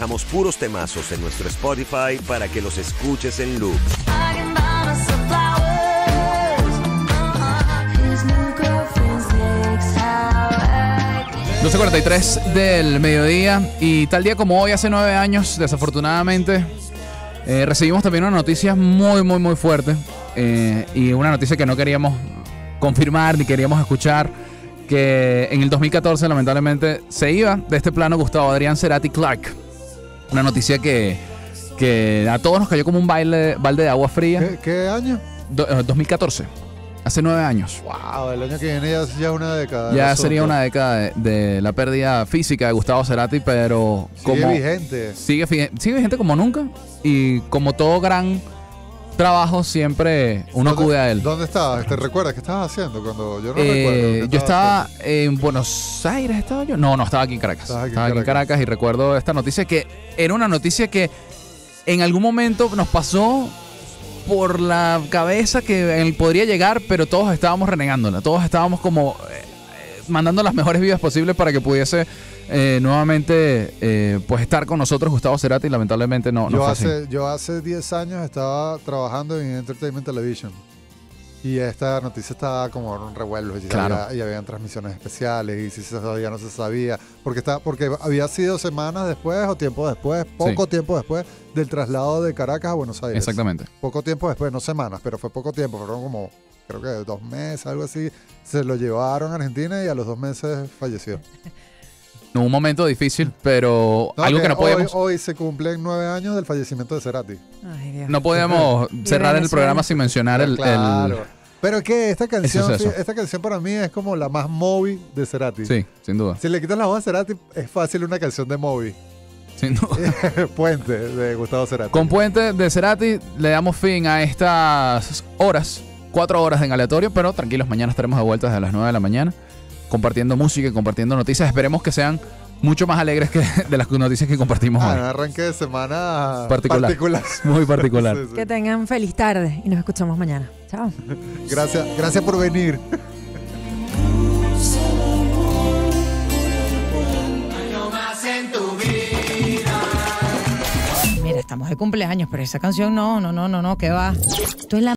Damos puros temazos en nuestro Spotify para que los escuches en loop. 12:43 del mediodía, y tal día como hoy, hace 9 años, desafortunadamente, recibimos también una noticia muy fuerte, y una noticia que no queríamos confirmar ni queríamos escuchar, que en el 2014 lamentablemente se iba de este plano Gustavo Adrián Cerati Clark. Una noticia que a todos nos cayó como un balde de agua fría. ¿Qué año? 2014. Hace 9 años. Wow, el año que viene ya es una década. Ya sería una década de la pérdida física de Gustavo Cerati, pero sigue vigente. Sigue vigente como nunca, y como todo gran trabajo siempre uno acude a él. ¿Dónde estabas? ¿Te recuerdas qué estabas haciendo cuando yo no recuerdo? Yo estaba en Buenos Aires, ¿estaba yo? No, estaba aquí en Caracas. Estaba aquí en Caracas, y recuerdo esta noticia, que era una noticia que en algún momento nos pasó por la cabeza que él podría llegar, pero todos estábamos renegándola. Todos estábamos como mandando las mejores vidas posibles para que pudiese nuevamente pues estar con nosotros Gustavo Cerati, y lamentablemente no fue así. Yo hace 10 años estaba trabajando en Entertainment Television, y esta noticia estaba como en un revuelo, y claro. y habían transmisiones especiales, y si se sabía no se sabía, porque había sido semanas después o tiempo después, poco tiempo después del traslado de Caracas a Buenos Aires. Exactamente. Poco tiempo después, no semanas, pero fue poco tiempo, fueron como, creo que 2 meses, algo así. Se lo llevaron a Argentina y a los 2 meses falleció. Un momento difícil, pero algo que no podíamos... Hoy se cumplen 9 años del fallecimiento de Cerati. Ay, Dios. No podíamos cerrar el programa sin mencionar Claro. Pero que esta canción para mí es como la más Moby de Cerati. Sí, sin duda. Si le quitas la voz a Cerati, es fácil una canción de Moby. Sin duda. Puente, de Gustavo Cerati. Con Puente de Cerati le damos fin a estas horas, 4 horas en aleatorio, pero tranquilos, mañana estaremos de vuelta desde las 9 de la mañana, compartiendo música y compartiendo noticias. Esperemos que sean mucho más alegres que de las noticias que compartimos hoy. Un arranque de semana particular. Muy particular. Sí. Que tengan feliz tarde y nos escuchamos mañana. Chao. Gracias por venir. Mira, estamos de cumpleaños, pero esa canción no, ¿qué va? Esto es la